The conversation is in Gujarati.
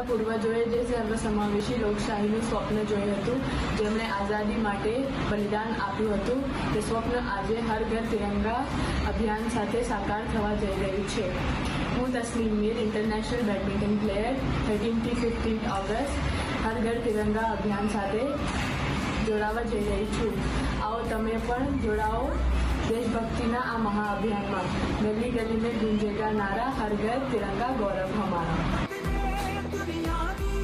આપણા પૂર્વજોએ જે સર્વસમાવેશી લોકશાહીનું સ્વપ્ન જોયું હતું, જેમણે આઝાદી માટે બલિદાન આપ્યું હતું, તે સ્વપ્ન આજે હર ઘર તિરંગા અભિયાન સાથે સાકાર થવા જઈ રહ્યું છે. હું Tasleem Mir, international badminton player, 13 થી 15 ઓગસ્ટ હર ઘર તિરંગા અભિયાન સાથે જોડાવા જઈ રહી છું. આવો તમે પણ જોડાઓ દેશભક્તિના આ મહાઅભિયાનમાં. ગલી ગલી में गूंजेगा नारा, हर घर तिरंगा गौरव हमारा.